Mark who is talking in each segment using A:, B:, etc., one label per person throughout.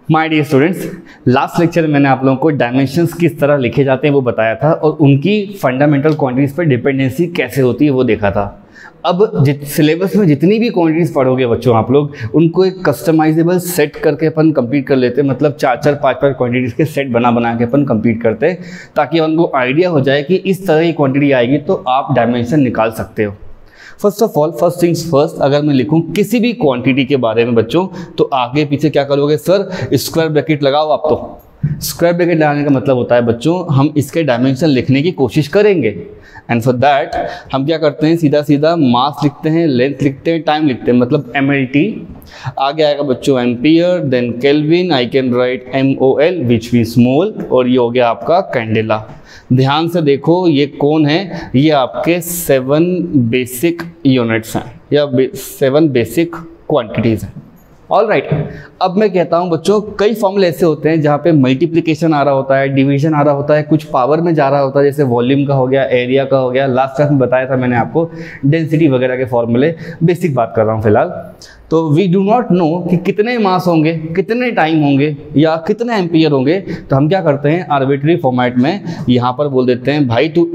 A: My dear students, last lecture में मैंने आप लोगों को डायमेंशंस किस तरह लिखे जाते हैं वो बताया था और उनकी फंडामेंटल क्वांटिटीज़ पर डिपेंडेंसी कैसे होती है वो देखा था। अब सिलेबस में जितनी भी क्वांटिटीज़ पढ़ोगे बच्चों आप लोग, उनको एक कस्टमाइजेबल सेट करके अपन कंप्लीट कर लेते हैं। मतलब 4-4, 5-5 क्वांटिटीज़ के सेट बना के अपन कंप्लीट करते हैं, ताकि उनको आइडिया हो जाए कि इस तरह की क्वांटिटी आएगी तो आप डायमेंशन निकाल सकते हो। First of all, first things first, अगर मैं लिखूं किसी भी क्वांटिटी के बारे में बच्चों, तो आगे पीछे क्या करोगे सर, स्क्वायर ब्रैकेट लगाओ। आप तो स्क्वायर ब्रैकेट लगाने का मतलब होता है बच्चों, हम इसके डायमेंशन लिखने की कोशिश करेंगे। एंड फॉर दैट हम क्या करते हैं, सीधा सीधा मास लिखते हैं, लेंथ लिखते हैं, टाइम लिखते हैं, मतलब MLT। आगे आएगा बच्चों ampere, then kelvin, I can write MOL which means mole, और ये हो गया आपका कैंडेला। ध्यान से देखो, ये कौन है, ये आपके 7 बेसिक यूनिट्स हैं या 7 बेसिक क्वांटिटीज़ हैं। ऑल राइट, अब मैं कहता हूं बच्चों, कई फॉर्मूले ऐसे होते हैं जहाँ पे मल्टीप्लिकेशन आ रहा होता है, डिवीजन आ रहा होता है, कुछ पावर में जा रहा होता है, जैसे वॉल्यूम का हो गया, एरिया का हो गया। लास्ट क्लास में बताया था मैंने आपको डेंसिटी वगैरह के फॉर्मूले, बेसिक बात कर रहा हूँ फिलहाल। तो वी डू नॉट नो कि कितने मास होंगे, कितने टाइम होंगे या कितने एम्पियर होंगे, तो हम क्या करते हैं आर्बिट्री फॉर्मेट में यहाँ पर बोल देते हैं भाई तू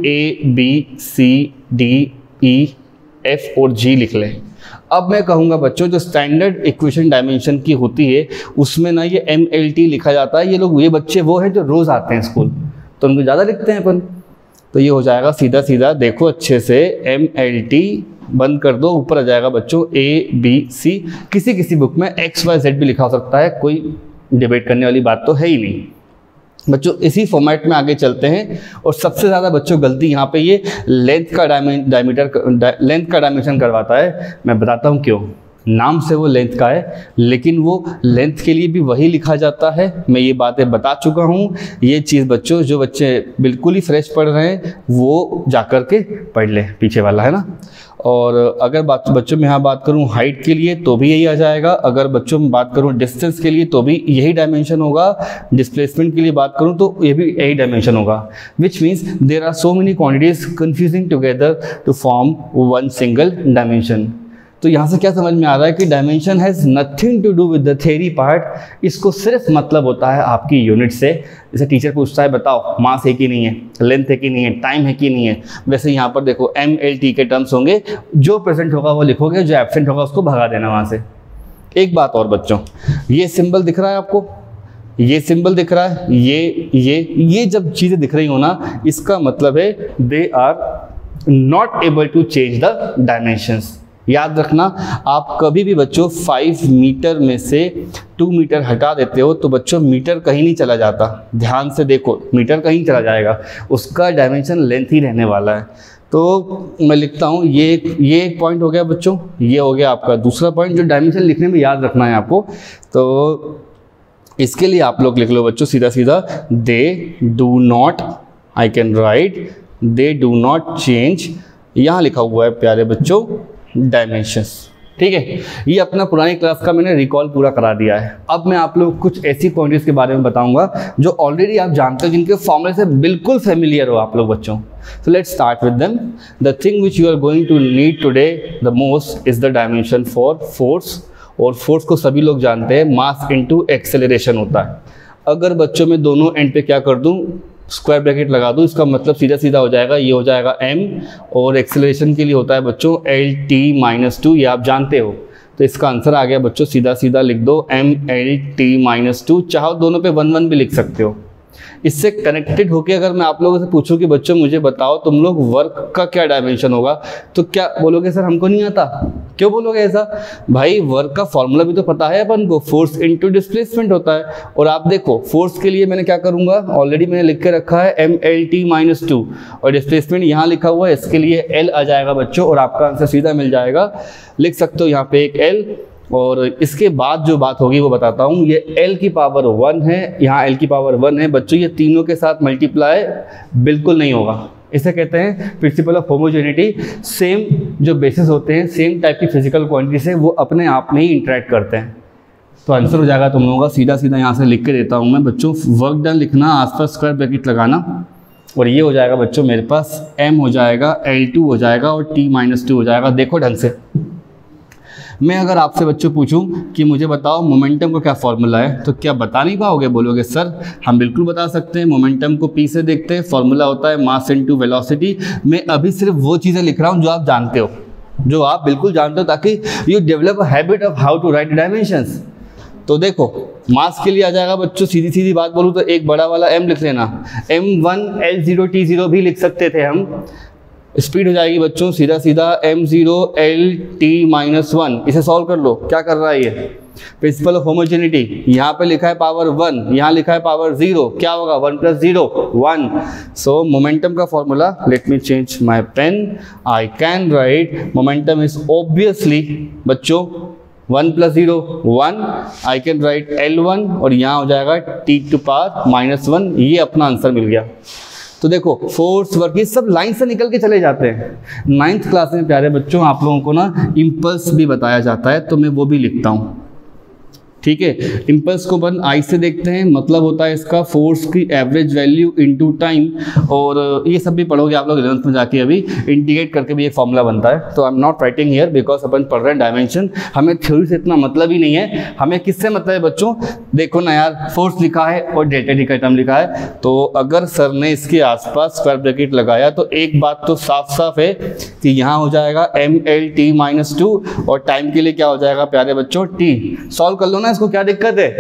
A: ABCDEF और G लिख ले। अब मैं कहूँगा बच्चों, जो स्टैंडर्ड इक्वेशन डायमेंशन की होती है उसमें ना ये MLT लिखा जाता है। ये बच्चे वो हैं जो रोज़ आते हैं स्कूल, तो उनको ज़्यादा लिखते हैं अपन, तो ये हो जाएगा सीधा सीधा, देखो अच्छे से, MLT बंद कर दो, ऊपर आ जाएगा बच्चों ABC। किसी बुक में XYZ भी लिखा हो सकता है, कोई डिबेट करने वाली बात तो है ही नहीं बच्चों। इसी फॉर्मेट में आगे चलते हैं, और सबसे ज़्यादा बच्चों गलती यहाँ पे ये लेंथ का लेंथ का डायमेंशन करवाता है। मैं बताता हूँ क्यों। नाम से वो लेंथ का है, लेकिन वो लेंथ के लिए भी वही लिखा जाता है। मैं ये बातें बता चुका हूँ। ये चीज़ बच्चों, जो बच्चे बिल्कुल ही फ्रेश पढ़ रहे हैं वो जा कर के पढ़ ले, पीछे वाला है ना। और अगर बच्चों में यहाँ बात करूँ हाइट के लिए तो भी यही आ जाएगा। अगर बच्चों में बात करूँ डिस्टेंस के लिए तो भी यही डायमेंशन होगा। डिस्प्लेसमेंट के लिए बात करूँ तो ये भी यही डायमेंशन होगा। Which means there are so many quantities confusing together to form one single dimension. तो यहाँ से क्या समझ में आ रहा है कि dimension has nothing to do with the theory part. इसको सिर्फ मतलब होता है आपकी यूनिट से। जैसे टीचर पूछता है बताओ मास है कि नहीं है, लेंथ है कि नहीं है, टाइम है कि नहीं है, वैसे यहाँ पर देखो MLT के टर्म्स होंगे। जो प्रेजेंट होगा वो लिखोगे, जो एब्सेंट होगा उसको भगा देना वहाँ से। एक बात और बच्चों, ये सिंबल दिख रहा है आपको, ये सिंबल दिख रहा है, ये जब चीज़ें दिख रही हो ना, इसका मतलब है they are not able to change the dimensions. याद रखना, आप कभी भी बच्चों 5 मीटर में से 2 मीटर हटा देते हो तो बच्चों मीटर कहीं नहीं चला जाता। ध्यान से देखो, मीटर कहीं चला जाएगा, उसका डायमेंशन लेंथ ही रहने वाला है। तो मैं लिखता हूँ, ये एक पॉइंट हो गया बच्चों। ये हो गया आपका दूसरा पॉइंट जो डायमेंशन लिखने में याद रखना है आपको। तो इसके लिए आप लोग लिख लो बच्चों सीधा सीधा, they do not, I can write they do not change. यहाँ लिखा हुआ है प्यारे बच्चों डायमेंशंस। ठीक है, ये अपना पुरानी क्लास का मैंने रिकॉल पूरा करा दिया है। अब मैं आप लोग कुछ ऐसी क्वांटिटीज के बारे में बताऊंगा जो ऑलरेडी आप जानते हो, जिनके फॉर्मूले से बिल्कुल फेमिलियर हो आप लोग बच्चों। So let's start with them. The thing which you are going to need today the most is the dimension for force. और फोर्स को सभी लोग जानते हैं, मास इनटू एक्सेलरेशन होता है। अगर बच्चों में दोनों एंड पे क्या कर दूं, स्क्वायर ब्रैकेट लगा दूं, इसका मतलब सीधा सीधा हो जाएगा, ये हो जाएगा M, और एक्सेलरेशन के लिए होता है बच्चों LT-2, ये आप जानते हो। तो इसका आंसर आ गया बच्चों, सीधा सीधा लिख दो MLT-2। चाहो दोनों पे 1-1 भी लिख सकते हो। इससे कनेक्टेड होकर अगर मैं आप लोगों से पूछूं कि बच्चों मुझे बताओ तुम लोग वर्क का क्या डायमेंशन होगा, तो क्या बोलोगे सर हमको नहीं आता। क्यों बोलोगे ऐसा? भाई वर्क का फॉर्मूला भी तो पता है अपन को, फोर्स इनटू डिस्प्लेसमेंट होता है। और आप देखो फोर्स के लिए मैंने क्या करूंगा, ऑलरेडी मैंने लिख के रखा है MLT-2, और डिस्प्लेसमेंट यहाँ लिखा हुआ है, इसके लिए L आ जाएगा बच्चों, और आपका आंसर सीधा मिल जाएगा। लिख सकते हो यहाँ पे एक L, और इसके बाद जो बात होगी वो बताता हूँ। ये L की पावर 1 है, यहाँ L की पावर 1 है बच्चों। ये तीनों के साथ मल्टीप्लाई बिल्कुल नहीं होगा। इसे कहते हैं प्रिंसिपल ऑफ होमोजेनिटी। सेम जो बेसिस होते हैं, सेम टाइप की फिजिकल क्वांटिटी से वो अपने आप में ही इंटरेक्ट करते हैं। तो आंसर हो जाएगा तुम लोगों का, सीधा सीधा यहाँ से लिख के देता हूँ मैं बच्चों। वर्क डन लिखना, आसपास स्क्वायर ब्रैकेट लगाना, और ये हो जाएगा बच्चों मेरे पास M हो जाएगा, L2 हो जाएगा और T-2 हो जाएगा। देखो ढंग से, मैं अगर आपसे बच्चों पूछूं कि मुझे बताओ मोमेंटम का क्या फॉर्मूला है, तो क्या बता नहीं पाओगे? बोलोगे सर हम बिल्कुल बता सकते हैं, मोमेंटम को पी से देखते हैं, फॉर्मूला होता है मास इनटू वेलोसिटी। मैं अभी सिर्फ वो चीज़ें लिख रहा हूँ जो आप जानते हो, जो आप बिल्कुल जानते हो, ताकि you develop a habit of how to write dimensions. तो देखो मास के लिए आ जाएगा बच्चों, सीधी सीधी बात बोलूँ तो एक बड़ा वाला m लिख लेना, m1 L0 T0 भी लिख सकते थे हम। स्पीड हो जाएगी बच्चों सीधा सीधा m0 L(t-1)। इसे सॉल्व कर लो, क्या कर रहा है ये? Principle of homogeneity. यहाँ पे लिखा है पावर 1, यहाँ लिखा है पावर 0, क्या होगा? 1 + 0 1। सो मोमेंटम का formula, let me change my pen, I can write momentum is obviously बच्चों 1 + 0 1, आई कैन राइट L1 और यहाँ हो जाएगा T⁻⁻1। ये अपना आंसर मिल गया। तो देखो फोर्स, वर्क, ये सब लाइन से निकल के चले जाते हैं। 9th क्लास में प्यारे बच्चों आप लोगों को ना इम्पल्स भी बताया जाता है, तो मैं वो भी लिखता हूँ, ठीक है। इम्पल्स को अपन आई से देखते हैं, मतलब होता है इसका फोर्स की एवरेज वैल्यू इनटू टाइम, और ये सब भी पढ़ोगे आप लोग 11th में जाके, अभी इंटीग्रेट करके भी एक फॉर्मूला बनता है। तो I am not writing here because अपन पढ़ रहे हैं डायमेंशन, हमें थ्योरी से इतना मतलब ही नहीं है। हमें किससे मतलब है बच्चों? देखो ना यार, फोर्स लिखा है और डेल्टा टी का टर्म लिखा है, तो अगर सर ने इसके आसपास स्क्वायर ब्रैकेट लगाया तो एक बात तो साफ साफ है कि यहाँ हो जाएगा mL(t-2) और टाइम के लिए क्या हो जाएगा प्यारे बच्चों? t। सॉल्व कर लो ना इसको, क्या दिक्कत है?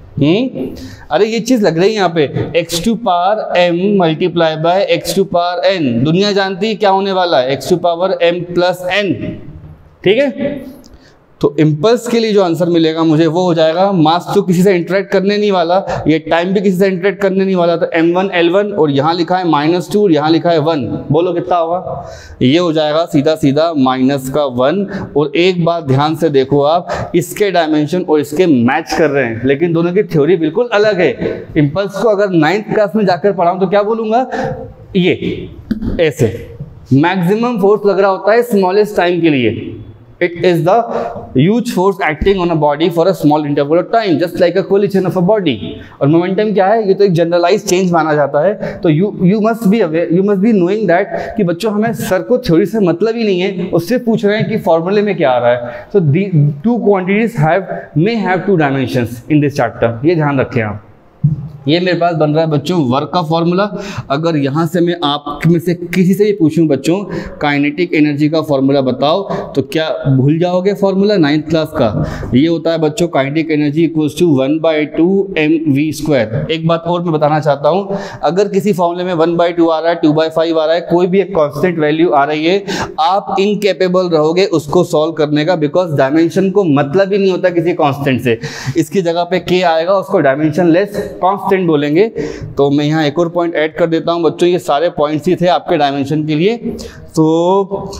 A: अरे ये चीज लग रही है यहाँ पे x⁻m × x⁻n। दुनिया जानती है क्या होने वाला है, x⁻m + n, ठीक है। तो इम्पल्स के लिए जो आंसर मिलेगा मुझे वो हो जाएगा, मास तो किसी से इंटरेक्ट करने नहीं वाला, ये टाइम भी किसी से इंटरेक्ट करने नहीं वाला, तो m1 L1 और यहाँ लिखा है -2 और यहाँ लिखा है 1। बोलो कितना होगा? ये हो जाएगा सीधा सीधा -1। और एक बात ध्यान से देखो आप, इसके डायमेंशन और इसके मैच कर रहे हैं, लेकिन दोनों की थ्योरी बिल्कुल अलग है। इम्पल्स को अगर 9th क्लास में जाकर पढ़ाऊँ तो क्या बोलूँगा? ये ऐसे मैक्सिमम फोर्स लग रहा होता है स्मॉलेस्ट टाइम के लिए। It is the huge force acting on a body for a small interval of time, just like a collision of a body. और मोमेंटम क्या है? ये तो एक जनरलाइज चेंज माना जाता है। तो you must be aware, you must be knowing that कि बच्चों हमें सर को थ्योरी से मतलब ही नहीं है, उससे पूछ रहे हैं कि फॉर्मूले में क्या आ रहा है। So the two quantities may have two dimensions in this chapter, ये ध्यान रखें आप। ये मेरे पास बन रहा है बच्चों वर्क का फॉर्मूला। अगर यहाँ से मैं आप में से किसी से भी पूछूं बच्चों काइनेटिक एनर्जी का फॉर्मूला बताओ, तो क्या भूल जाओगे फॉर्मूला 9th क्लास का? ये होता है बच्चों काइनेटिक एनर्जी = 1/2 mv²। एक बात और मैं बताना चाहता हूँ, अगर किसी फॉर्मूले में 1/2 आ रहा है, 2/5 आ रहा है, कोई भी एक कॉन्स्टेंट वैल्यू आ रही है, आप इनकेपेबल रहोगे उसको सॉल्व करने का, बिकॉज डायमेंशन को मतलब ही नहीं होता किसी कॉन्स्टेंट से। इसकी जगह पे k आएगा, उसको डायमेंशन लेस कॉन्स्टेंट बोलेंगे। तो मैं यहाँ एक और पॉइंट ऐड कर देता हूं बच्चों, ये सारे पॉइंट्स ही थे आपके डायमेंशन के लिए। तो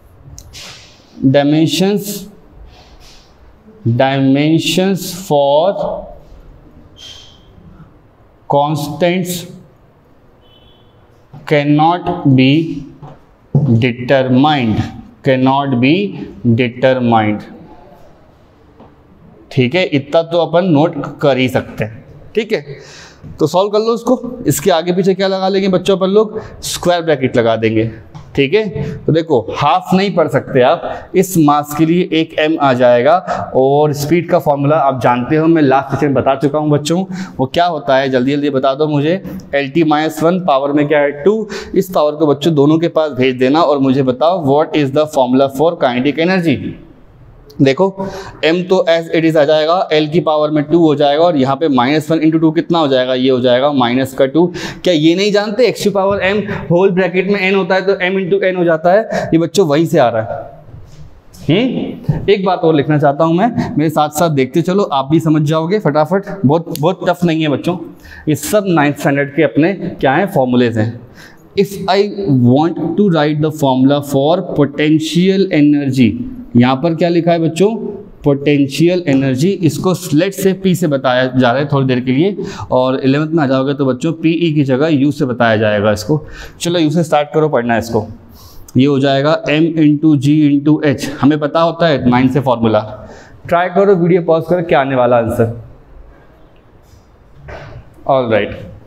A: dimensions for constants cannot be determined, ठीक है। इतना तो अपन नोट कर ही सकते हैं, ठीक है। तो सॉल्व कर लो उसको। इसके आगे पीछे क्या लगा लेंगे बच्चों? अपन लोग स्क्वायर ब्रैकेट लगा देंगे, ठीक है। तो देखो हाफ नहीं पढ़ सकते आप, इस मास के लिए एक m आ जाएगा, और स्पीड का फॉर्मूला आप जानते हो, मैं लास्ट सेक्शन में बता चुका हूं बच्चों। वो क्या होता है जल्दी जल्दी बता दो मुझे। L(t-1) पावर में क्या है 2। इस पावर को बच्चों दोनों के पास भेज देना और मुझे बताओ what is the formula for kinetic energy. देखो m तो एज इट इज आ जाएगा, l की पावर में 2 हो जाएगा, और यहाँ पे -1 × 2 कितना हो जाएगा? ये हो जाएगा -2। क्या ये नहीं जानते x⁻m होल ब्रैकेट में n होता है तो m × n हो जाता है? ये बच्चों वहीं से आ रहा है। एक बात और लिखना चाहता हूँ मैं, मेरे साथ साथ देखते चलो, आप भी समझ जाओगे फटाफट। बहुत टफ नहीं है बच्चों, ये सब 9th स्टैंडर्ड के अपने क्या हैं फॉर्मूलेज हैं। If I want to write the formula for potential energy, यहाँ पर क्या लिखा है बच्चों? Potential energy. इसको लेट से P से बताया जा रहा है थोड़ी देर के लिए, और 11th में आ जाओगे तो बच्चों PE की जगह U से बताया जाएगा इसको। चलो U से स्टार्ट करो पढ़ना इसको। ये हो जाएगा m × g × h, हमें पता होता है 9 से फॉर्मूला। ट्राई करो, वीडियो पॉज करो, क्या आने वाला आंसर। ऑल राइट,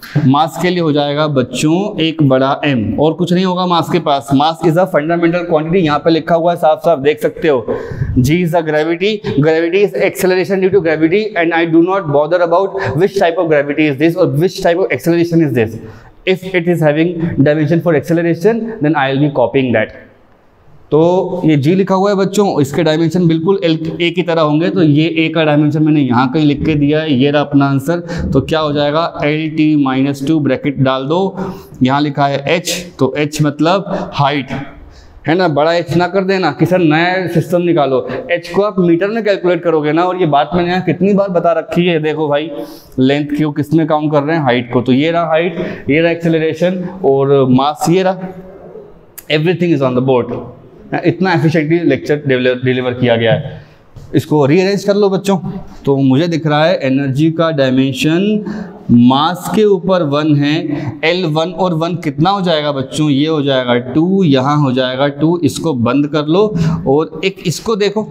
A: मास के लिए हो जाएगा बच्चों एक बड़ा m, और कुछ नहीं होगा मास के पास। Mass is a fundamental quantity, यहाँ पे लिखा हुआ है साफ साफ देख सकते हो। g is the gravity, gravity is acceleration due to gravity, and I do not bother about which type of gravity is this और which type of acceleration is this. If it is having dimension for acceleration then I will be copying that. तो ये g लिखा हुआ है बच्चों, इसके dimension बिल्कुल a की तरह होंगे, तो ये a का डायमेंशन मैंने यहाँ कहीं लिख के दिया है, ये रहा अपना आंसर। तो क्या हो जाएगा LT-2 ब्रैकेट डाल दो, यहाँ लिखा है h, तो h मतलब हाइट है ना, बड़ा h ना कर देना कि सर नया सिस्टम निकालो, h को आप मीटर में कैलकुलेट करोगे ना, और ये बात मैंने यहाँ कितनी बार बता रखी है। देखो भाई लेंथ क्यों किस में काउंट कर रहे हैं, हाइट को, तो ये रहा हाइट, ये रहा एक्सेलरेशन और मास ये रहा, everything is on the board. इतना एफिशिएंटली लेक्चर डिलीवर किया गया है। इसको रीअरेंज कर लो बच्चों, तो मुझे दिख रहा है एनर्जी का डायमेंशन मास के ऊपर 1 है, L1 और 1 कितना हो जाएगा बच्चों, ये हो जाएगा 2, यहाँ हो जाएगा 2, इसको बंद कर लो और एक इसको देखो।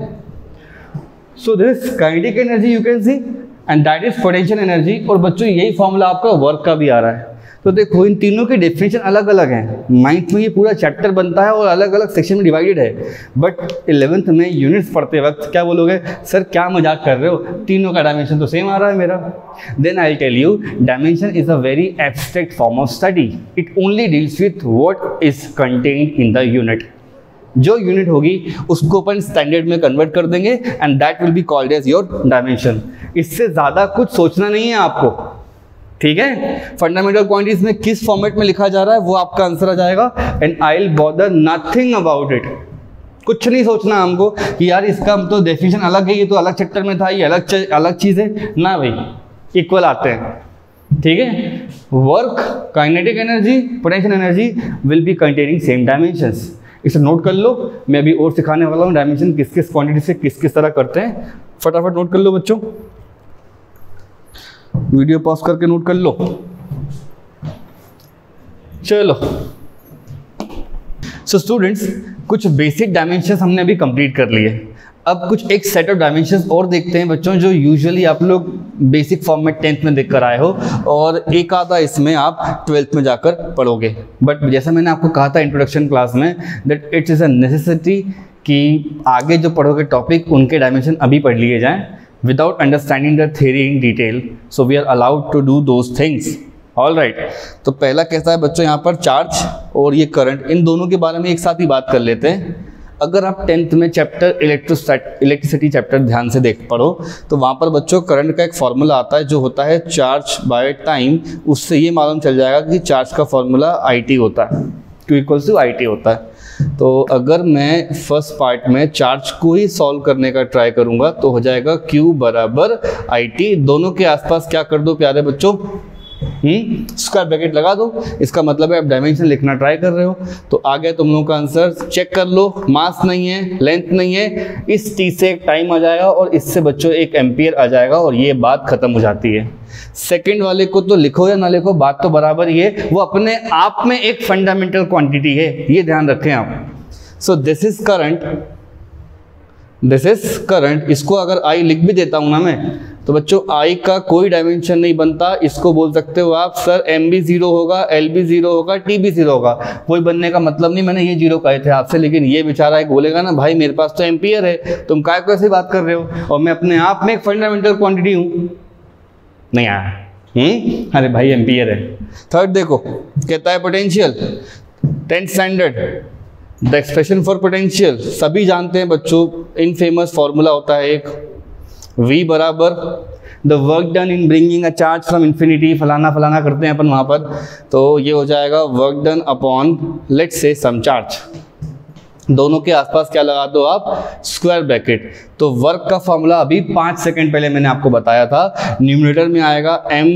A: So this kinetic energy you can see and that is potential energy, और बच्चों यही फॉर्मूला आपका वर्क का भी आ रहा है। तो देखो इन तीनों के डेफिनेशन अलग अलग हैं, 9th में ये पूरा चैप्टर बनता है और अलग अलग सेक्शन में डिवाइडेड है, बट 11th में यूनिट्स पढ़ते वक्त क्या बोलोगे, सर क्या मजाक कर रहे हो, तीनों का डायमेंशन तो सेम आ रहा है मेरा। Then I tell you dimension is a very abstract form of study, it only deals with what is contained in the unit. जो यूनिट होगी उसको अपन स्टैंडर्ड में कन्वर्ट कर देंगे and that will be called as your dimension. इससे ज़्यादा कुछ सोचना नहीं है आपको, ठीक है। फंडामेंटल क्वांटिटीज में किस फॉर्मेट में लिखा जा रहा है वो आपका आंसर आ जाएगा, and I will bother nothing about it. कुछ नहीं सोचना हमको कि यार इसका तो डेफिनेशन अलग है, ये तो अलग चैप्टर में था, ये अलग चीज़ है ना भाई, इक्वल आते हैं, ठीक है। Work, kinetic energy, potential energy will be containing same dimensions. इसे नोट कर लो, मैं अभी और सिखाने वाला हूँ डायमेंशन किस किस क्वांटिटी से किस किस तरह करते हैं, फटाफट नोट कर लो बच्चों, वीडियो पॉज करके नोट कर लो। चलो सो स्टूडेंट्स, कुछ बेसिक डायमेंशंस हमने अभी कंप्लीट कर लिए। अब कुछ एक सेट ऑफ डायमेंशंस और देखते हैं बच्चों, जो यूजुअली आप लोग बेसिक फॉर्म में 10th में देख कर आए हो, और एक आधा इसमें आप 12th में जाकर पढ़ोगे। बट जैसा मैंने आपको कहा था इंट्रोडक्शन क्लास में, that it is a necessity कि आगे जो पढ़ोगे टॉपिक उनके डायमेंशन अभी पढ़ लिए जाएँ without understanding the theory in detail, so we are allowed to do those things, all right। तो पहला कैसा है बच्चों, यहाँ पर चार्ज और ये करंट, इन दोनों के बारे में एक साथ ही बात कर लेते हैं। अगर आप 10th में चैप्टर इलेक्ट्रिसिटी चैप्टर ध्यान से देख पढ़ो, तो वहाँ पर बच्चों करंट का एक फॉर्मूला आता है जो होता है चार्ज बाय टाइम। उससे ये मालूम चल जाएगा कि चार्ज का फॉर्मूला IT होता है, Q = IT होता है। तो अगर मैं फर्स्ट पार्ट में चार्ज को ही सॉल्व करने का ट्राई करूंगा तो हो जाएगा Q = IT। दोनों के आसपास क्या कर दो प्यारे बच्चों, स्क्वायर ब्रैकेट लगा दो, इसका मतलब है आप डायमेंशन लिखना ट्राई कर रहे हो। तो आ गया तुम लोगों का आंसर, चेक कर लो, मास नहीं है, लेंथ नहीं है, इस T से एक टाइम आ जाएगा और इससे बच्चों 1 एम्पियर आ जाएगा और ये बात खत्म हो जाती है। सेकंड वाले को तो लिखो या ना लिखो, बात तो बराबर ही है, वो अपने आप में एक फंडामेंटल क्वांटिटी है, ये ध्यान रखें आप। So this is current, this is current. इसको अगर I लिख भी देता हूं ना मैं, तो बच्चों I का कोई डायमेंशन नहीं बनता। इसको बोल सकते हो आप सर M भी 0 होगा, L भी 0 होगा, T भी 0 होगा। कोई बनने का मतलब नहीं, मैंने ये 0 कहे थे आपसे, लेकिन ये बेचारा एक बोलेगा ना भाई मेरे पास तो एम्पियर है, तुम काय को ऐसे बात कर रहे हो, और मैं अपने आप में एक फंडामेंटल क्वांटिटी हूँ। नहीं आया, अरे भाई एम्पियर है। थर्ड देखो कहता है potential, 10th standard, the expression for potential सभी जानते हैं बच्चों, इन फेमस फॉर्मूला होता है एक, V बराबर the work done in bringing a charge from infinity, फलाना फलाना करते हैं अपन वहाँ पर, तो ये हो जाएगा work done upon let's say some charge. दोनों के आसपास क्या लगा दो आप, स्क्वायर ब्रैकेट। तो वर्क का फॉर्मूला अभी 5 सेकंड पहले मैंने आपको बताया था, न्यूमरेटर में आएगा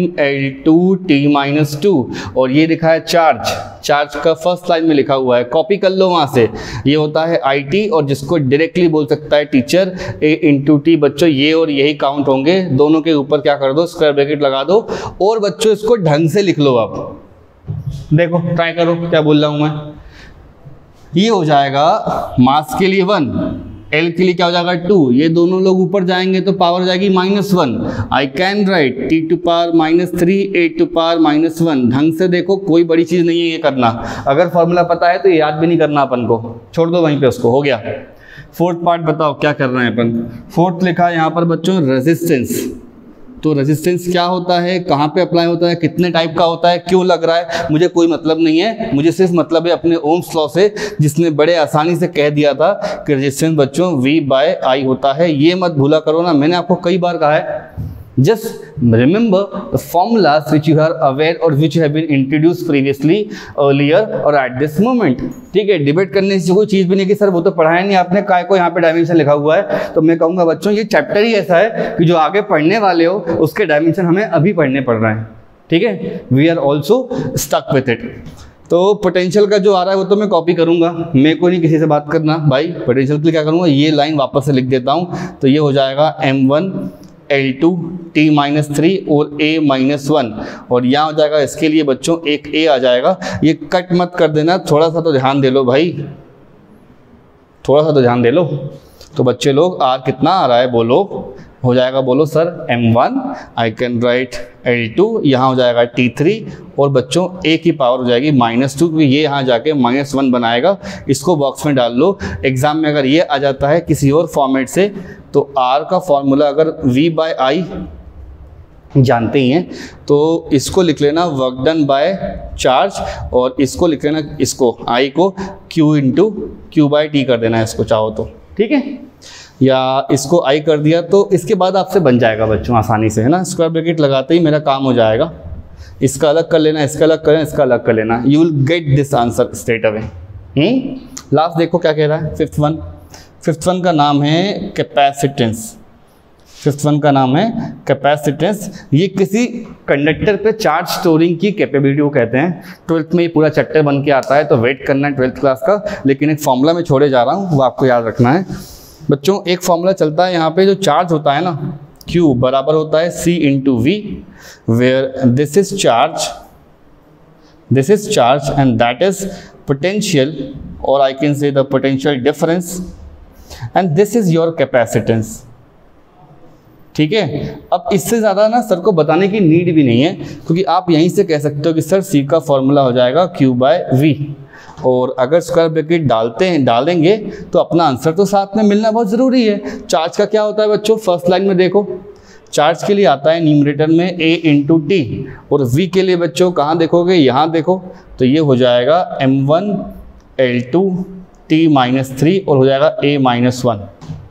A: mL2T-2 और ये लिखा है चार्ज, चार्ज का फर्स्ट लाइन में लिखा हुआ है, कॉपी कर लो वहाँ से। ये होता है IT और जिसको डायरेक्टली बोल सकता है टीचर A × T। बच्चों ये और यही काउंट होंगे, दोनों के ऊपर क्या कर दो, स्क्वायर ब्रैकेट लगा दो। और बच्चों इसको ढंग से लिख लो आप, देखो ट्राई करो क्या बोल रहा हूँ मैं। ये हो जाएगा मास के लिए 1, L के लिए क्या हो जाएगा 2, ये दोनों लोग ऊपर जाएंगे तो पावर हो जाएगी -1। I can write t to power -3 a to power -1। ढंग से देखो, कोई बड़ी चीज नहीं है ये करना, अगर फॉर्मूला पता है तो ये याद भी नहीं करना अपन को, छोड़ दो वहीं पे उसको, हो गया। फोर्थ पार्ट बताओ क्या कर रहे हैं अपन। फोर्थ लिखा है यहाँ पर बच्चों रेजिस्टेंस। तो रेजिस्टेंस क्या होता है, कहाँ पे अप्लाई होता है, कितने टाइप का होता है, क्यों लग रहा है, मुझे कोई मतलब नहीं है, मुझे सिर्फ मतलब है अपने ओम्स लॉ से, जिसने बड़े आसानी से कह दिया था कि रेजिस्टेंस बच्चों V/I होता है। ये मत भूला करो ना, मैंने आपको कई बार कहा है, just remember the formulas which you are aware और which have been introduced previously, earlier और एट दिस मोमेंट। ठीक है, डिबेट करने से कोई चीज़ भी नहीं कि सर वो तो पढ़ाया नहीं आपने, काय को यहाँ पे डायमेंशन लिखा हुआ है। तो मैं कहूँगा बच्चों ये चैप्टर ही ऐसा है कि जो आगे पढ़ने वाले हो उसके डायमेंशन हमें अभी पढ़ने पड़ रहे हैं। ठीक है, we are also stuck with it. तो पोटेंशियल का जो आ रहा है वो तो मैं कॉपी करूंगा, मेरे को नहीं किसी से बात करना भाई। पोटेंशियल के लिए क्या करूंगा, ये लाइन वापस से लिख देता हूँ, तो ये हो जाएगा m1 L2 t-3 और a-1, और यहाँ हो जाएगा इसके लिए बच्चों एक a आ जाएगा। ये कट मत कर देना, थोड़ा सा तो ध्यान दे लो भाई, थोड़ा सा तो ध्यान दे लो। तो बच्चे लोग r कितना आ रहा है बोलो, हो जाएगा बोलो sir m1, I can right L2, यहाँ हो जाएगा t3, और बच्चों a की पावर हो जाएगी -2, क्योंकि ये यहाँ जाके -1 बनाएगा। इसको बॉक्स में डाल लो। एग्जाम में अगर ये आ जाता है किसी और फॉर्मेट से, तो r का फॉर्मूला अगर V/I जानते ही हैं तो इसको लिख लेना वर्क डन बाय चार्ज, और इसको लिख लेना, इसको I को Q इंटू Q/T कर देना है इसको चाहो तो। ठीक है, या इसको I कर दिया तो इसके बाद आपसे बन जाएगा बच्चों आसानी से, है ना। स्क्वायर ब्रैकेट लगाते ही मेरा काम हो जाएगा। इसका अलग कर लेना, इसका अलग कर लेना, इसका अलग कर लेना, you will get this answer straight away. Last देखो क्या कह रहा है, फिफ्थ वन का नाम है कैपेसिटेंस। फिफ्थ वन का नाम है कैपेसिटेंस। ये किसी कंडक्टर पे चार्ज स्टोरिंग की कैपेबिलिटी को कहते हैं। 12th में ये पूरा चैप्टर बन के आता है, तो वेट करना है 12th क्लास का। लेकिन एक फॉर्मूला में छोड़े जा रहा हूँ, वो आपको याद रखना है बच्चों। एक फॉर्मूला चलता है यहाँ पे, जो चार्ज होता है ना Q बराबर होता है C into V, where this is charge and that is potential, और I can say the potential difference, and this is your capacitance. ठीक है, अब इससे ज़्यादा ना सर को बताने की नीड भी नहीं है, क्योंकि आप यहीं से कह सकते हो कि सर C का फॉर्मूला हो जाएगा Q/V, और अगर स्क्वायर ब्रैकेट डालेंगे तो अपना आंसर तो साथ में मिलना बहुत ज़रूरी है। चार्ज का क्या होता है बच्चों, फर्स्ट लाइन में देखो, चार्ज के लिए आता है न्यूमरेटर में A इंटू टी, और V के लिए बच्चों कहाँ देखोगे, यहाँ देखो, तो ये हो जाएगा m1 L2 t-3, और हो जाएगा a-1।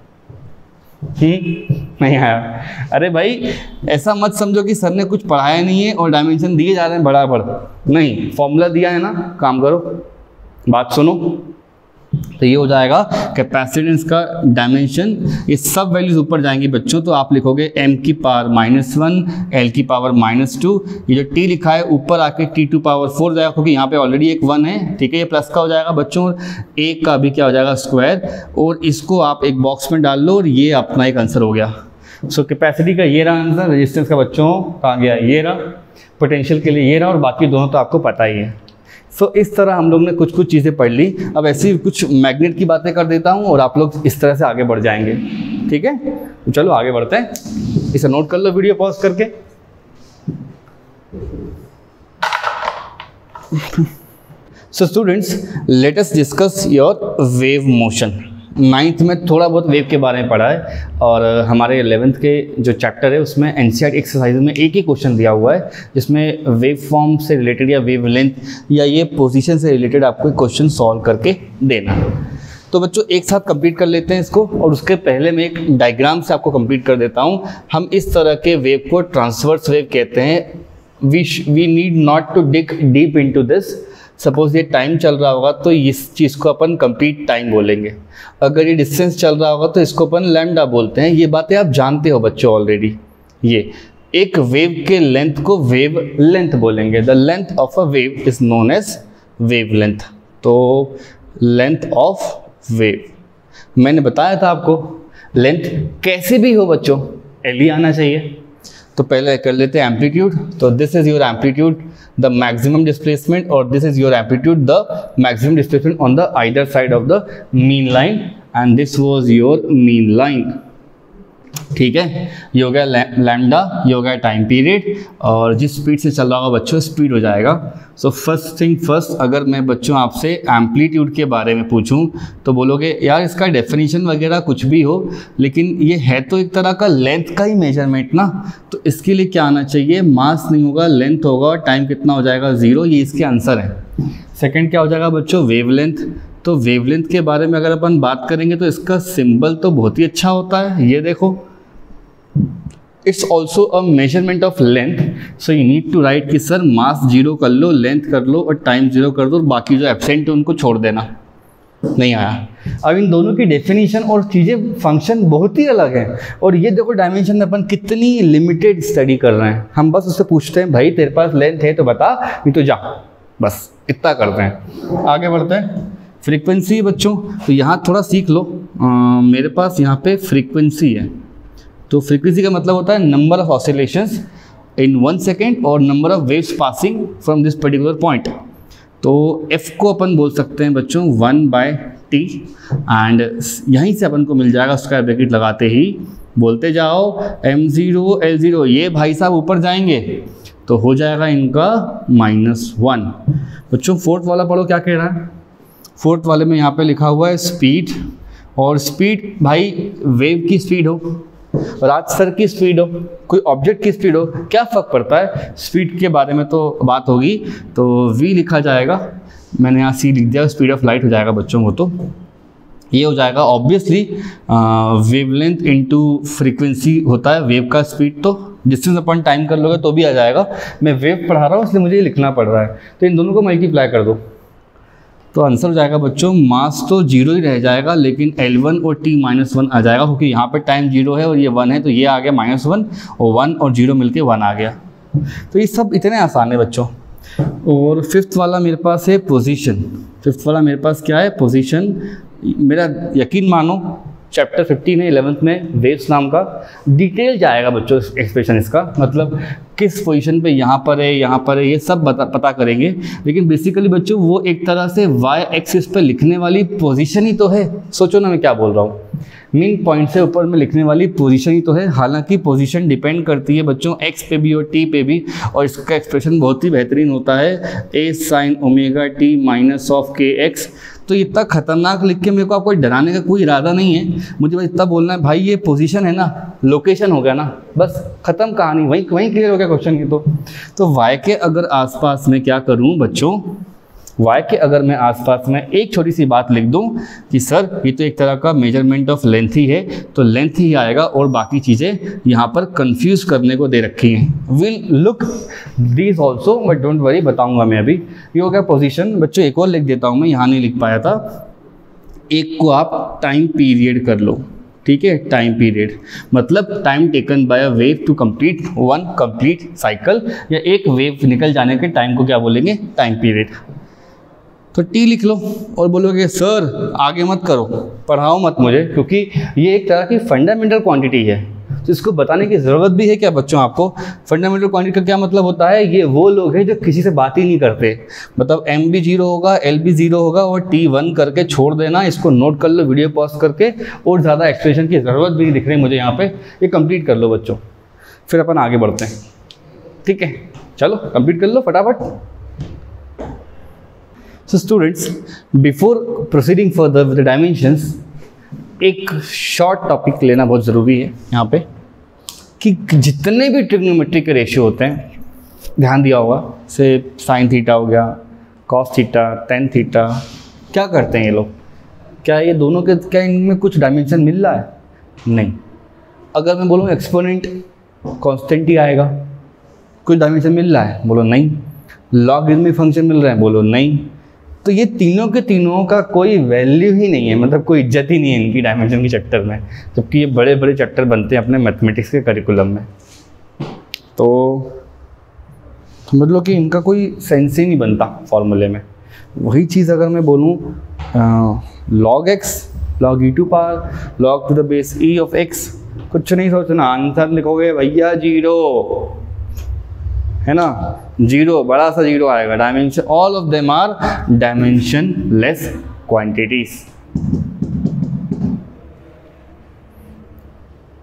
A: नहीं आया। अरे भाई ऐसा मत समझो कि सर ने कुछ पढ़ाया नहीं है और डायमेंशन दिए जा रहे हैं बराबर, नहीं, फॉर्मूला दिया है ना, काम करो, बात सुनो। तो ये हो जाएगा कैपेसिटेंस का डायमेंशन। ये सब वैल्यूज ऊपर जाएंगी बच्चों, तो आप लिखोगे m की पावर -1, L की पावर -2, ये जो t लिखा है ऊपर आके t⁴ जाएगा, क्योंकि यहाँ पे ऑलरेडी एक 1 है। ठीक है, ये प्लस का हो जाएगा बच्चों, एक का भी क्या हो जाएगा स्क्वायर, और इसको आप एक बॉक्स में डाल लो, और ये अपना एक आंसर हो गया। सो कैपेसिटी का ये रहा आंसर, रेजिस्टेंस का बच्चों कहाँ गया, ये रहा, पोटेंशियल के लिए ये रहा, और बाकी दोनों तो आपको पता ही है। सो इस तरह हम लोग ने कुछ कुछ चीज़ें पढ़ ली। अब ऐसी कुछ मैग्नेट की बातें कर देता हूँ, और आप लोग इस तरह से आगे बढ़ जाएंगे। ठीक है, तो चलो आगे बढ़ते हैं। इसे नोट कर लो वीडियो पॉज करके। So students, let us discuss your wave motion. 9th में थोड़ा बहुत वेव के बारे में पढ़ा है, और हमारे 11th के जो चैप्टर है उसमें एनसीईआरटी एक्सरसाइज में एक ही क्वेश्चन दिया हुआ है, जिसमें वेव फॉर्म से रिलेटेड या वेव लेंथ या ये पोजीशन से रिलेटेड आपको क्वेश्चन सॉल्व करके देना। तो बच्चों एक साथ कंप्लीट कर लेते हैं इसको, और उसके पहले मैं एक डायग्राम से आपको कंप्लीट कर देता हूँ। हम इस तरह के वेव को ट्रांसवर्स वेव कहते हैं। We need not to dig deep into this. Suppose ये टाइम चल रहा होगा तो इस चीज़ को अपन कंप्लीट टाइम बोलेंगे। अगर ये डिस्टेंस चल रहा होगा तो इसको अपन लैम्डा बोलते हैं। ये बातें आप जानते हो बच्चों ऑलरेडी। ये एक वेव के लेंथ को वेव लेंथ बोलेंगे। The length of a wave is known as wave length. तो लेंथ ऑफ वेव, मैंने बताया था आपको लेंथ कैसे भी हो बच्चों एल ही आना चाहिए। तो पहले कर लेते हैं एम्पलीट्यूड। तो this is your amplitude, the maximum displacement, और this is your amplitude, the maximum displacement on the either side of the mean line. And this was your mean line. ठीक है, ये हो गया लैम्डा, ये हो गया टाइम पीरियड, और जिस स्पीड से चल रहा होगा बच्चों स्पीड हो जाएगा। सो फर्स्ट थिंग फर्स्ट, अगर मैं बच्चों आपसे एम्पलीट्यूड के बारे में पूछूं तो बोलोगे यार इसका डेफिनेशन वगैरह कुछ भी हो, लेकिन ये है तो एक तरह का लेंथ का ही मेजरमेंट ना, तो इसके लिए क्या आना चाहिए, मास नहीं होगा लेंथ होगा, टाइम कितना हो जाएगा 0, ये इसके आंसर है। सेकेंड क्या हो जाएगा बच्चों, वेवलेंथ। तो वेवलेंथ के बारे में अगर अपन बात करेंगे तो इसका सिंबल तो बहुत ही अच्छा होता है, ये देखो, it's also a measurement of length. So you need to write कि सर मास 0 कर लो, लेंथ कर लो और टाइम 0 कर दो, और बाकी जो एब्सेंट है उनको छोड़ देना। नहीं आया। अब इन दोनों की डेफिनेशन और चीज़ें फंक्शन बहुत ही अलग है, और ये देखो डायमेंशन में अपन कितनी लिमिटेड स्टडी कर रहे हैं। हम बस उससे पूछते हैं भाई तेरे पास लेंथ है तो बता, नहीं तो जा, बस इतना करते हैं। आगे बढ़ते हैं। फ्रीक्वेंसी बच्चों, तो यहाँ थोड़ा सीख लो। मेरे पास यहाँ पे फ्रीक्वेंसी है, तो फ्रीक्वेंसी का मतलब होता है number of oscillations in 1 second और number of waves passing from this particular point. तो F को अपन बोल सकते हैं बच्चों 1/T, एंड यहीं से अपन को मिल जाएगा स्क्वायर ब्रैकेट लगाते ही, बोलते जाओ m0 L0, ये भाई साहब ऊपर जाएंगे तो हो जाएगा इनका -1। बच्चों फोर्थ वाला पढ़ो क्या कह रहा है। फोर्थ वाले में यहाँ पे लिखा हुआ है स्पीड, और स्पीड भाई वेव की स्पीड हो, राज सर की स्पीड हो, कोई ऑब्जेक्ट की स्पीड हो, क्या फ़र्क पड़ता है, स्पीड के बारे में तो बात होगी। तो v लिखा जाएगा, मैंने यहाँ c लिख दिया, स्पीड ऑफ लाइट हो जाएगा बच्चों को, तो ये हो जाएगा ऑब्वियसली वेवलेंथ इनटू फ्रीक्वेंसी होता है वेव का स्पीड। तो डिस्टेंस अपन टाइम कर लोगे तो भी आ जाएगा, मैं वेव पढ़ा रहा हूँ इसलिए मुझे ये लिखना पड़ रहा है, तो इन दोनों को मल्टीप्लाई कर दो तो आंसर हो जाएगा बच्चों, मास तो 0 ही रह जाएगा, लेकिन L1 और T-1 आ जाएगा, क्योंकि यहाँ पे टाइम 0 है और ये 1 है, तो ये आ गया -1, और 1 और 0 मिलके 1 आ गया। तो ये सब इतने आसान है बच्चों। और फिफ्थ वाला मेरे पास है पोजीशन। फिफ्थ वाला मेरे पास क्या है, पोजीशन। मेरा यकीन मानो चैप्टर 15 है 11th में, वेव्स नाम का डिटेल जाएगा बच्चों एक्सप्रेशन, इसका मतलब किस पोजीशन पे यहाँ पर है, यहाँ पर है, ये सब पता करेंगे। लेकिन बेसिकली बच्चों वो एक तरह से वाई एक्सिस पे लिखने वाली पोजीशन ही तो है। सोचो ना मैं क्या बोल रहा हूँ, मेन पॉइंट से ऊपर में लिखने वाली पोजीशन ही तो है। हालांकि पोजीशन डिपेंड करती है बच्चों एक्स पे भी और टी पे भी, और इसका एक्सप्रेशन बहुत ही बेहतरीन होता है, a sin ωt -kx। तो इतना खतरनाक लिख के मेरे को आपको डराने का कोई इरादा नहीं है, मुझे बस इतना बोलना है भाई ये पोजीशन है ना, लोकेशन हो गया ना, बस खत्म कहानी, वहीं क्लियर हो गया क्वेश्चन की। तो y के अगर आसपास में क्या करूं बच्चों, y के अगर मैं आसपास में एक छोटी सी बात लिख दूं कि सर ये तो एक तरह का मेजरमेंट ऑफ लेंथ ही है, तो लेंथ ही आएगा और बाकी चीज़ें यहाँ पर कंफ्यूज करने को दे रखी हैं। Will look these also, but don't worry, बताऊंगा मैं अभी। ये हो गया पोजीशन। बच्चों एक और लिख देता हूँ मैं, यहाँ नहीं लिख पाया था, एक को आप टाइम पीरियड कर लो, ठीक है। टाइम पीरियड मतलब time taken by a wave to complete one complete cycle, या एक वेव निकल जाने के टाइम को क्या बोलेंगे, टाइम पीरियड। तो टी लिख लो और बोलोगे सर आगे मत करो, पढ़ाओ मत मुझे, क्योंकि ये एक तरह की फंडामेंटल क्वांटिटी है, तो इसको बताने की ज़रूरत भी है क्या बच्चों आपको। फंडामेंटल क्वांटिटी का क्या मतलब होता है, ये वो लोग हैं जो किसी से बात ही नहीं करते, मतलब m भी 0 होगा, l भी 0 होगा, और t 1 करके छोड़ देना। इसको नोट कर लो वीडियो पॉज करके, और ज़्यादा एक्सप्रेशन की ज़रूरत भी नहीं दिख रही मुझे यहाँ पे, ये कंप्लीट कर लो बच्चों, फिर अपन आगे बढ़ते हैं, ठीक है। चलो कंप्लीट कर लो फटाफट। So students, before proceeding further with the dimensions, एक शॉर्ट टॉपिक लेना बहुत ज़रूरी है यहाँ पे, कि जितने भी ट्रिग्नोमेट्री के रेशियो होते हैं, ध्यान दिया होगा, से साइन थीटा हो गया, कॉस थीटा, टेन थीटा, क्या करते हैं ये लोग, क्या ये दोनों के, क्या इनमें कुछ डायमेंशन मिल रहा है, नहीं। अगर मैं बोलूँ एक्सपोनेंट कांस्टेंट ही आएगा, कुछ डायमेंशन मिल रहा है, बोलो नहीं। लॉगरिथमिक फंक्शन मिल रहा है, बोलो नहीं। तो ये तीनों के तीनों का कोई वैल्यू ही नहीं है, मतलब कोई इज्जत ही नहीं है इनकी डायमेंशन के चैप्टर में, जबकि ये बड़े बड़े चैप्टर बनते हैं अपने मैथमेटिक्स के करिकुलम में। तो समझ लो कि इनका कोई सेंस ही नहीं बनता फॉर्मूले में। वही चीज़ अगर मैं बोलूँ log x log e to power log to the base e of x, कुछ नहीं सोचना, आंसर लिखोगे भैया 0, है ना, 0, बड़ा सा 0 आएगा। Dimension, all of them are dimensionless quantities.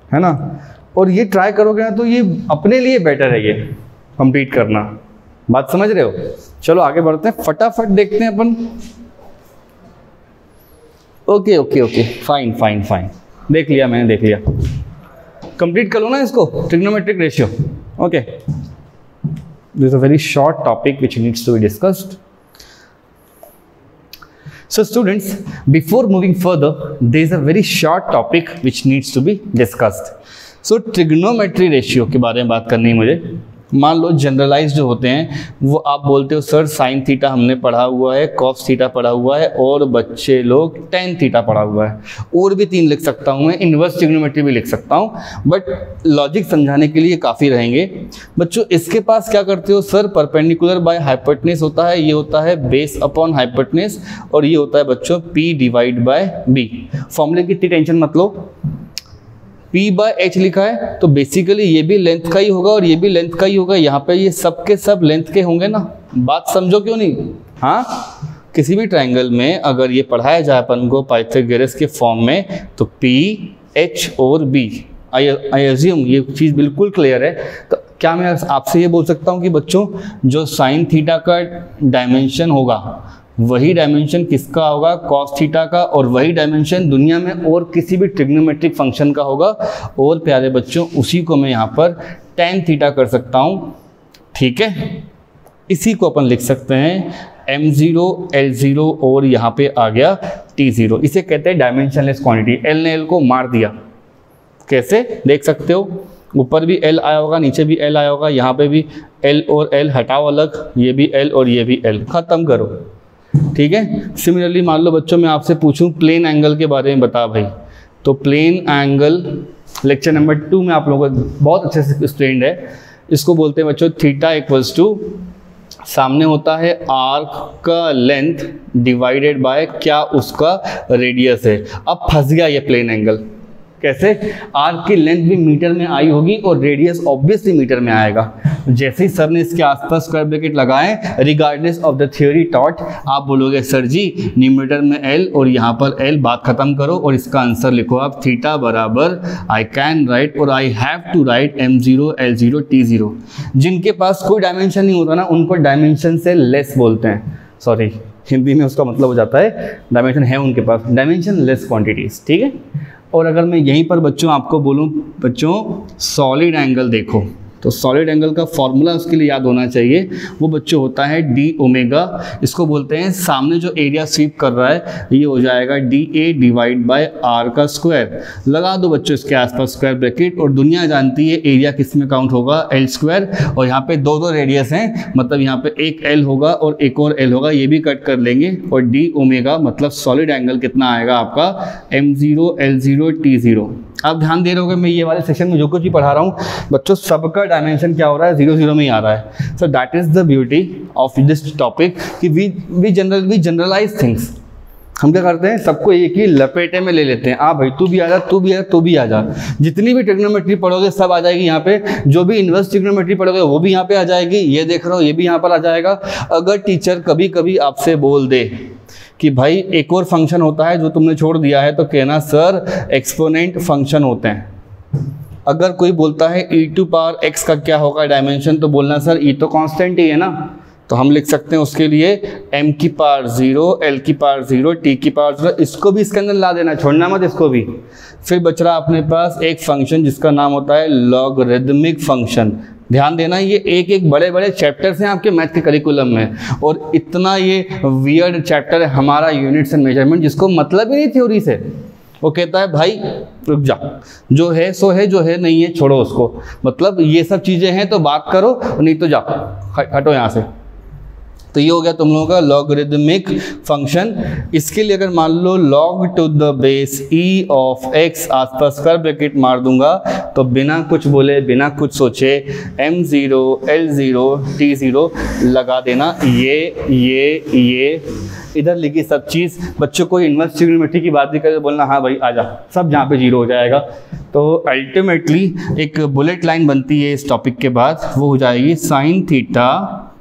A: है ना। और ये ट्राई करोगे ना तो ये अपने लिए बेटर है ये कंप्लीट करना, बात समझ रहे हो। चलो आगे बढ़ते हैं, फटाफट देखते हैं अपन। Okay okay okay, fine fine fine, देख लिया मैंने, देख लिया। कंप्लीट कर लो ना इसको, trigonometric ratio. Okay, this is a very short topic which needs to be discussed. So students, before moving further, there is a very short topic which needs to be discussed. So trigonometry ratio के बारे में बात करनी है मुझे। मान लो generalise जो होते हैं वो आप बोलते हो सर साइन थीटा हमने पढ़ा हुआ है, कॉस थीटा पढ़ा हुआ है, और बच्चे लोग टेन थीटा पढ़ा हुआ है। और भी 3 लिख सकता हूँ मैं, इन्वर्स ट्रिग्नोमेट्री भी लिख सकता हूँ, बट लॉजिक समझाने के लिए काफ़ी रहेंगे। बच्चों इसके पास क्या करते हो सर, परपेंडिकुलर बाय हाइपोटेनस होता है, ये होता है बेस अपॉन हाइपोटेनस, और ये होता है बच्चों P डिवाइड बाय B। फॉर्मूले की इतनी टेंशन मत लो, P बाय H लिखा है तो बेसिकली ये भी लेंथ का ही होगा और ये भी लेंथ का ही होगा। यहाँ पे ये सब के सब लेंथ के होंगे ना, बात समझो क्यों नहीं। हाँ, किसी भी ट्रायंगल में अगर ये पढ़ाया जाए अपन को पाइथागोरस के फॉर्म में तो P, H और B, आई अज्यूम ये चीज़ बिल्कुल क्लियर है। तो क्या मैं आपसे ये बोल सकता हूँ कि बच्चों जो साइन थीटा का डायमेंशन होगा वही डायमेंशन किसका होगा, कॉस थीटा का, और वही डायमेंशन दुनिया में और किसी भी ट्रिग्नोमेट्रिक फंक्शन का होगा। और प्यारे बच्चों उसी को मैं यहाँ पर टेन थीटा कर सकता हूँ, ठीक है। इसी को अपन लिख सकते हैं m0 l0 और यहाँ पे आ गया t0। इसे कहते हैं डायमेंशनलेस क्वांटिटी। l ने l को मार दिया, कैसे देख सकते हो, ऊपर भी l आया होगा, नीचे भी l आया होगा, यहाँ पे भी l और l हटाओ अलग, ये भी l और ये भी l, खत्म करो, ठीक है। सिमिलरली मान लो बच्चों मैं आपसे पूछूं प्लेन एंगल के बारे में बता भाई, तो प्लेन एंगल लेक्चर नंबर 2 में आप लोगों को बहुत अच्छे से एक्सप्लेन्ड है। इसको बोलते हैं बच्चों थीटा इक्वल्स टू, सामने होता है आर्क का लेंथ डिवाइडेड बाय क्या उसका रेडियस है। अब फंस गया ये प्लेन एंगल, कैसे, आर्क की लेंथ भी मीटर में आई होगी और रेडियस ऑब्वियसली मीटर में आएगा। जैसे ही सर ने इसके आसपास स्क्वायर ब्रैकेट लगाए, regardless of the theory taught, आप बोलोगे सर जी न्यूमरेटर में l और यहाँ पर l, बात खत्म करो और इसका आंसर लिखो आप थीटा बराबर आई कैन राइट और I have to right m0 l0 t0। जिनके पास कोई डायमेंशन नहीं होता ना उनको डायमेंशन से लेस बोलते हैं, सॉरी हिंदी में उसका मतलब हो जाता है डायमेंशन है उनके पास, डायमेंशन लेस क्वांटिटीज, ठीक है। और अगर मैं यहीं पर बच्चों आपको बोलूं बच्चों सॉलिड एंगल देखो, तो सॉलिड एंगल का फॉर्मूला उसके लिए याद होना चाहिए, वो बच्चों होता है डी ओमेगा। इसको बोलते हैं सामने जो एरिया स्वीप कर रहा है ये हो जाएगा D A divide by R का स्क्वायर। लगा दो बच्चों इसके आसपास स्क्वायर ब्रैकेट, और दुनिया जानती है एरिया किस में काउंट होगा, एल स्क्वायर, और यहाँ पे दो रेडियस हैं, मतलब यहाँ पे एक एल होगा और एक और एल होगा, ये भी कट कर लेंगे, और डी ओमेगा मतलब सॉलिड एंगल कितना आएगा आपका m0 l0 t0। अब ध्यान दे रहे होगे मैं ये वाले सेक्शन में जो कुछ भी पढ़ा रहा हूँ बच्चों सबका डायमेंशन क्या हो रहा है, 0 0 में ही आ रहा है। So that is the beauty of this topic कि वी जनरलाइज थिंग्स। हम क्या करते हैं, सबको एक ही लपेटे में ले लेते हैं, आ भाई तू भी आ जा, तू भी आ जा, तू भी आ जा। जितनी भी ट्रिग्नोमेट्री पढ़ोगे सब आ जाएगी यहाँ पे, जो भी इन्वर्स ट्रिग्नोमेट्री पढ़ोगे वो भी यहाँ पे आ जाएगी, ये देख रहा हो ये भी यहाँ पर आ जाएगा। अगर टीचर कभी कभी आपसे बोल दे कि भाई एक और फंक्शन होता है जो तुमने छोड़ दिया है, तो कहना सर एक्सपोनेंट फंक्शन होते हैं। अगर कोई बोलता है e टू पावर x का क्या होगा डायमेंशन, तो बोलना सर e तो कांस्टेंट ही है ना, तो हम लिख सकते हैं उसके लिए m की पावर 0, l की पावर 0, t की पावर 0, इसको भी इसके अंदर ला देना, छोड़ना मत इसको भी। फिर बच रहा अपने पास एक फंक्शन जिसका नाम होता है लॉगरिदमिक फंक्शन। ध्यान देना ये एक बड़े बड़े चैप्टर्स हैं आपके मैथ के करिकुलम में, और इतना ये वियर्ड चैप्टर है हमारा यूनिट्स एंड मेजरमेंट, जिसको मतलब ही नहीं थ्योरी से। वो कहता है भाई रुक जा, जो है सो है, जो है नहीं है छोड़ो उसको, मतलब ये सब चीज़ें हैं तो बात करो, नहीं तो जाओ हटो यहाँ से। तो ये हो गया तुम लोगों का लॉगरिदमिक फंक्शन। इसके लिए अगर मान लो log to the base e of x, आसपास स्क्वायर ब्रैकेट मार दूंगा, तो बिना कुछ बोले बिना कुछ सोचे m0 l0 t0 लगा देना। ये इधर लिखी सब चीज़ बच्चों को इन्वर्स ट्रिग्नोमेट्री की बात भी करके बोलना हाँ भाई आ जा, सब जहाँ पे जीरो हो जाएगा। तो अल्टीमेटली एक बुलेट लाइन बनती है इस टॉपिक के बाद, वो हो जाएगी साइन थीटा,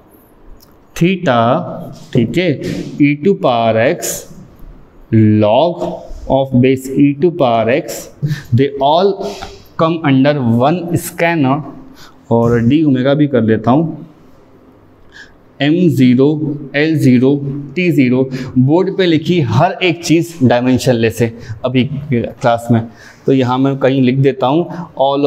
A: ठीक है, e to power x log of base e to power x, they all come under one scanner, और डी ओमेगा भी कर लेता हूँ, M0, L0, T0, बोर्ड पे लिखी हर एक चीज़ डायमेंशनलेस है अभी क्लास में। तो यहाँ मैं कहीं लिख देता हूँ ऑल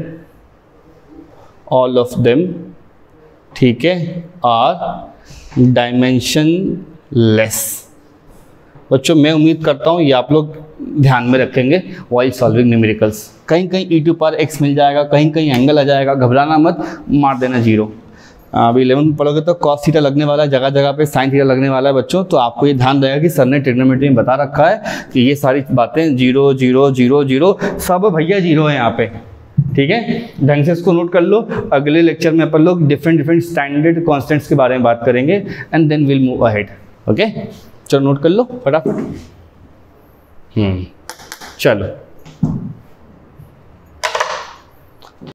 A: ऑफ देम, ठीक है, आर डायमेंशनलेस। बच्चों मैं उम्मीद करता हूँ ये आप लोग ध्यान में रखेंगे वाइल सॉल्विंग न्यूमेरिकल्स। कहीं कहीं e टू पावर x मिल जाएगा, कहीं कहीं एंगल आ जाएगा, घबराना मत, मार देना जीरो। अभी 11 पढ़ोगे तो कॉस थीटा लगने वाला है, जगह जगह पे साइन थीटा लगने वाला है बच्चों। तो आपको ये ध्यान रहेगा कि सर ने ट्रिग्नोमेट्री में बता रखा है कि ये सारी बातें जीरो जीरो जीरो जीरो सब भैया जीरो है यहाँ पे, ठीक है। ढंग से इसको नोट कर लो। अगले लेक्चर में अपन लोग डिफरेंट स्टैंडर्ड कॉन्स्टेंट्स के बारे में बात करेंगे and then will move ahead. Okay, चलो नोट कर लो फटाफट। चलो